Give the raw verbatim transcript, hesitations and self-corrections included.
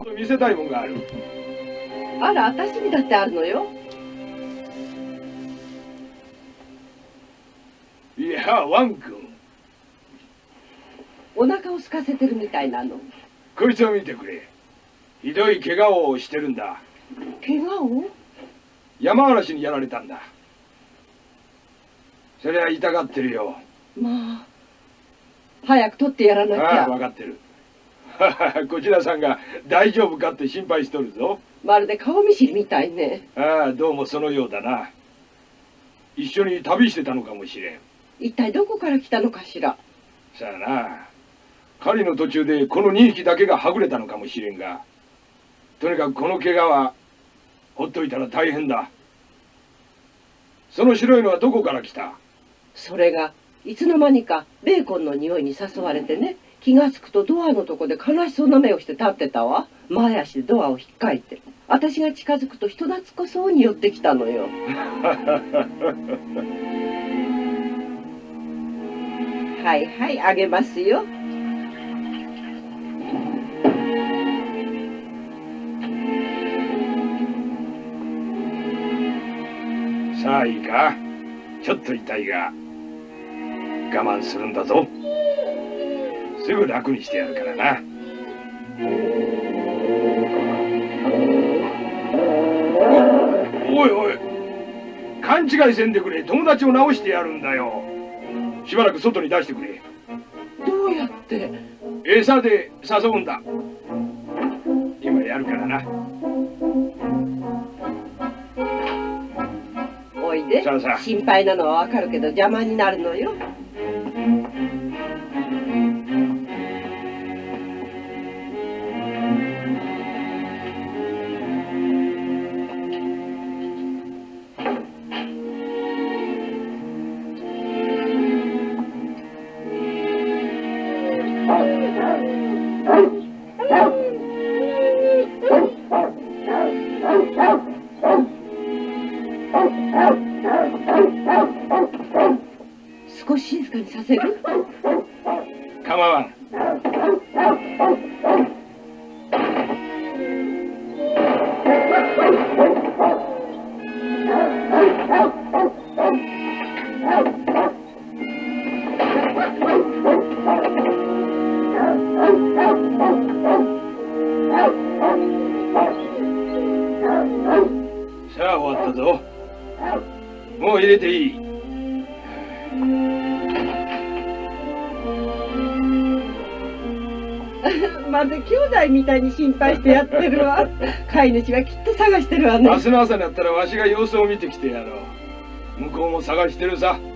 見せたいもんがある。 あら、私にだってあるのよ。 いや、ワン君。 お腹を空かせてるみたいなの。 こいつを見てくれ。ひどい怪我をしてるんだ。 怪我を？ 山嵐にやられたんだ。そりゃ痛がってるよ。 まあ、早く取ってやらなきゃ。 ああ、分かってる。こちらさんが大丈夫かって心配しとるぞ。 まるで顔見知りみたいね。 ああ、どうもそのようだな。一緒に旅してたのかもしれん。 一体どこから来たのかしら。 さあな。狩りの途中でこのにひきだけがはぐれたのかもしれんが、とにかくこの怪我はほっといたら大変だ。その白いのはどこから来た？それがいつの間にかベーコンの匂いに誘われてね、気がつくとドアのとこで悲しそうな目をして立ってたわ。前足でドアを引っかいて、私が近づくと人懐っこそうに寄ってきたのよ。はいはい、あげますよ。 さあいいか。ちょっと痛いが我慢するんだぞ。すぐ楽にしてやるからな。おいおい、勘違いせんでくれ。友達を直してやるんだよ。しばらく外に出してくれ。 どうやって？ 餌で誘うんだ。今やるからな。 おいで。 さあさあ、 心配なのはわかるけど邪魔になるのよ。少し静かにさせる？ 構わん。さあ終わったぞ。もう入れていい。 まるで兄弟みたいに心配してやってるわ。飼い主はきっと探してるわね。 明日の朝になったらわしが様子を見てきてやろう。向こうも探してるさ。